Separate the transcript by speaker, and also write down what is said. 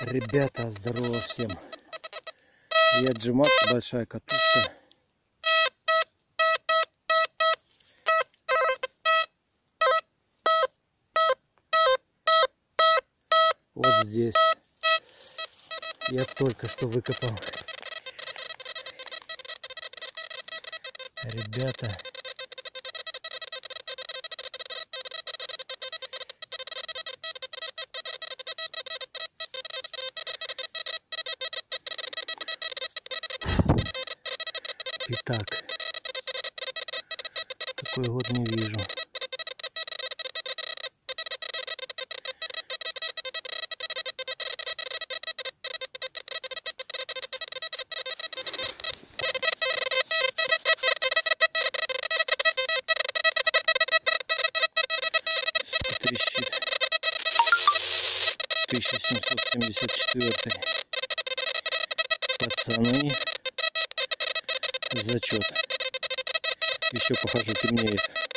Speaker 1: Ребята, здорово всем. Я G-Max, большая катушка. Вот здесь я только что выкопал. Ребята, итак, такой вот не вижу. Трещит. 1774. Пацаны. Зачет. Еще похожу, темнеет.